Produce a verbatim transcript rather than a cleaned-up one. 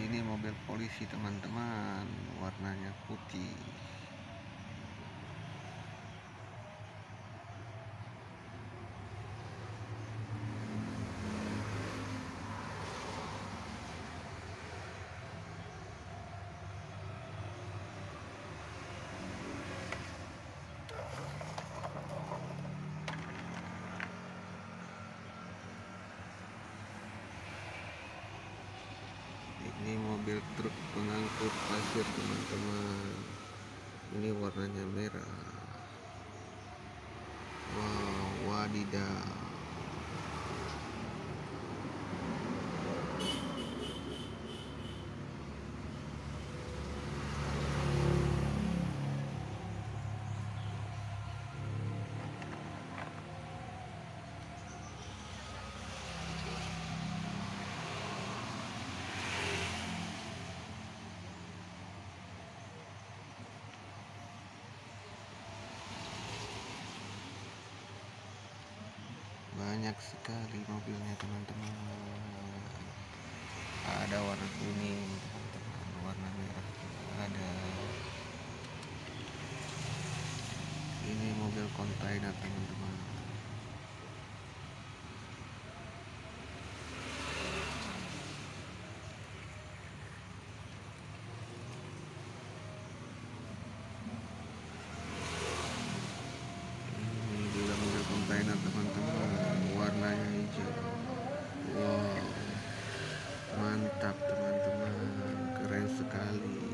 Ini mobil polisi teman-teman, warnanya putih. Ini mobil truk pengangkut pasir teman-teman. Ini warnanya merah. Wow, wadidaw. Banyak sekali mobilnya teman-teman. Ada warna kuning teman-teman, warna merah juga ada. Ini mobil kontainer teman-teman. Ini juga mobil kontainer teman-teman, warnanya hijau. Wow, mantap teman-teman, keren sekali.